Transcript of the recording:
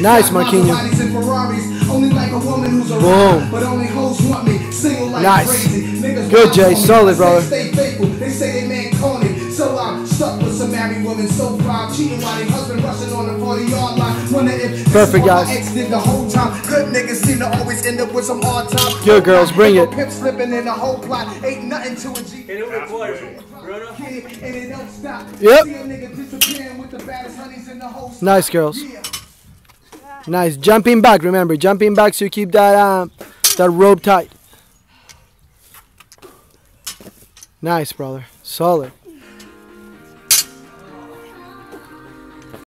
Nice, Marquinhos. Boom. Nice. Good, Jay. Solid, brother. They say they man corny, so I'm stuck with some married women so proud, cheating while their husband rushing on the 40-yard line. Wonder if perfect, guys. My ex did the whole time. Good niggas seem to always end up with some hard time. Good girls, bring it. Pimp slipping in the whole plot. Ain't nothing to a G. Yep. Nice, girls. Nice. Jumping back. Remember, jumping back so you keep that that rope tight. Nice, brother. Solid.